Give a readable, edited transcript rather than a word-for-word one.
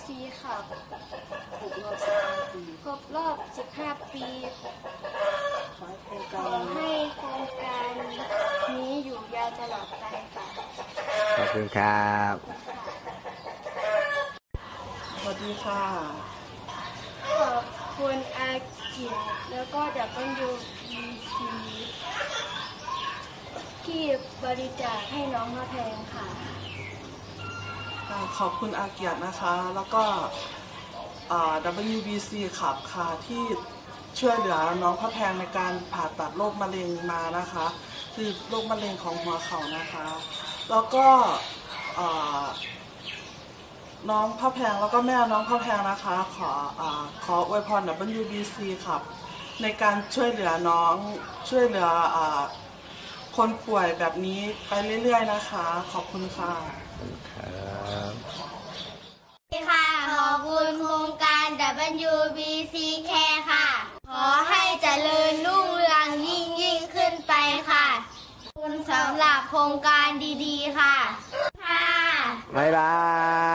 ค่ะครบรอบ15 ปีขอให้โครงการนี้อยู่ยาวตลอดไปค่ะขอบคุณครับสวัสดีค่ะขอบคุณอาเกียรติแล้วก็WBC ที่บริจาคให้น้องพระแพงค่ะขอบคุณอาเกียรตินะคะแล้วก็WBC ขับค่ะที่ช่วยเหลือน้องพระแพงในการผ่าตัดโรคมะเร็งมานะคะคือโรคมะเร็งของหัวเข่านะคะแล้วก็น้องพระแพงแล้วก็แม่น้องพระแพงนะคะขออวยพร WBC ครับในการช่วยเหลือน้องช่วยเหลือคนป่วยแบบนี้ไปเรื่อยๆนะคะขอบคุณค่ะค่ะขอบคุณโครงการ WBC Care ค่ะขอให้เจริญรุ่งเรืองยิ่งขึ้นไปค่ะขอบคุณสำหรับโครงการดีๆค่ะบ๊ายบาย